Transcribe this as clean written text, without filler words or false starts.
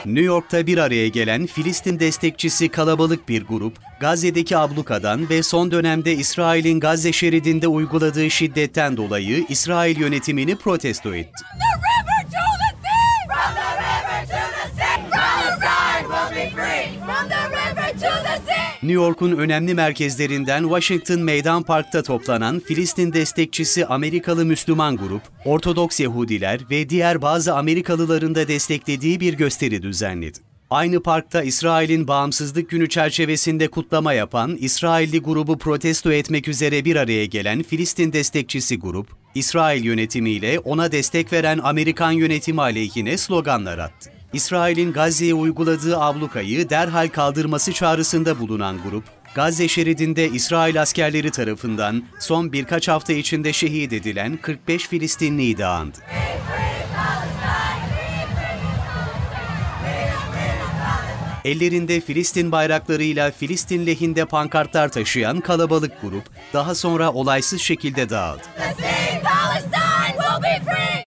New York'ta bir araya gelen Filistin destekçisi kalabalık bir grup, Gazze'deki ablukadan ve son dönemde İsrail'in Gazze şeridinde uyguladığı şiddetten dolayı İsrail yönetimini protesto etti. New York'un önemli merkezlerinden Washington Meydan Park'ta toplanan Filistin destekçisi Amerikalı Müslüman grup, Ortodoks Yahudiler ve diğer bazı Amerikalıların da desteklediği bir gösteri düzenledi. Aynı parkta İsrail'in Bağımsızlık Günü çerçevesinde kutlama yapan İsrailli grubu protesto etmek üzere bir araya gelen Filistin destekçisi grup, İsrail yönetimiyle ona destek veren Amerikan yönetimi aleyhine sloganlar attı. İsrail'in Gazze'ye uyguladığı ablukayı derhal kaldırması çağrısında bulunan grup, Gazze şeridinde İsrail askerleri tarafından son birkaç hafta içinde şehit edilen 45 Filistinliyi de andı. Ellerinde Filistin bayraklarıyla Filistin lehinde pankartlar taşıyan kalabalık grup daha sonra olaysız şekilde dağıldı.